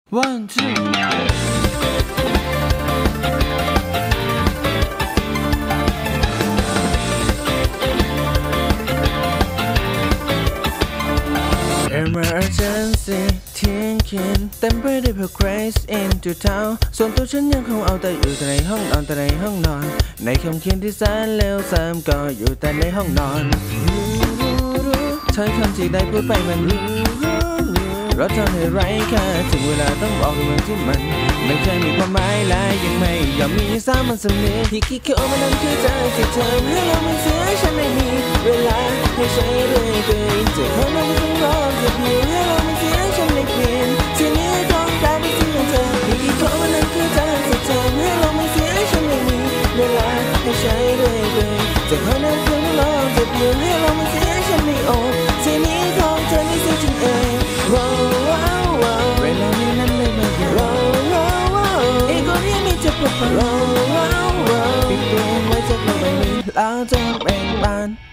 One, two. Emergency เที่ยงคืนเต็มไปด้วยพวก craze into town ส่วนตัวฉันยังคงเอาแต่อยู่แต่ในห้องนอนแต่ในห้องนอนในค่ำคืนที่แสนเลวทรามก็อยู่แต่ในห้องนอนถ้อยคำที่ได้พูดไปมันเราทำให้ไร้ค่าถึงเวลาต้องบอกเรื่องที่มันไม่เคยมีความหมายและยังไม่ยอมมีสามัญสำนึกที่คิดเข้ามานั้นคือใจที่เธอให้เราไม่เสียฉันไม่มีเวลาให้ใช้เรื่อยเปื่อยจะขอมาไม่ต้องรอจะเพียงให้เราไม่เสียฉันไม่เปลี่ยนทีนี้ต้องการไปสิ่งเธอที่คิดเข้ามานั้นคือใจที่เธอให้เราไม่เสียฉันไม่มีเวลาให้ใช้เรื่อยเปื่อยจะขอมาไม่ต้องรอจะเพียงให้เราไม่เสียฉันไม่โอ้ทีนี้ของเธอไม่เสียฉันเองเวลานี้นั้นเลยมาอยู่อีกคนที่มีจะพบกันปิดตัวไว้จากโลกใบนี้แล้วจะแบ่งปัน